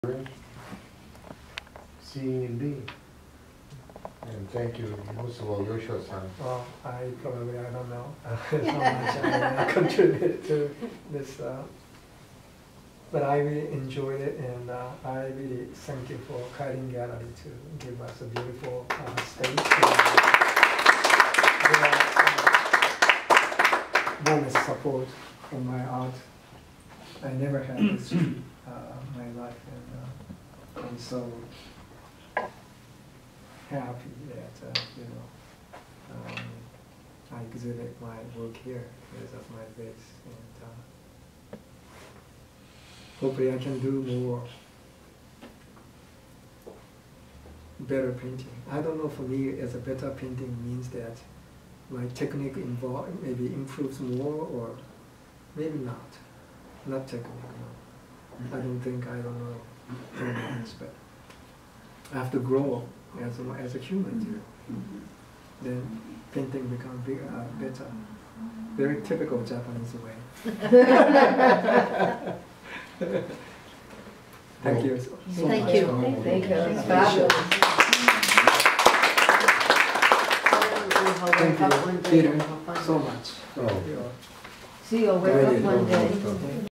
C and D. And thank you, most of all, Yosho-san. Well, I don't know how much I contributed to this, but I really enjoyed it, and I really thank you for Kairin Gallery to give us a beautiful stage. Bonus support for my art. I never had this in my life, and I'm so happy that I exhibit my work here because of my base, and hopefully I can do more better painting. I don't know, for me, as a better painting means that my technique involved maybe improves more, or maybe not technique. No. I don't know very much, but I have to grow as a human too. Then painting becomes better. Very typical Japanese way. Thank you so Thank much. you. Thank you. It's Fabulous. Thank you, Peter, so much. Oh. See you, wake up one day.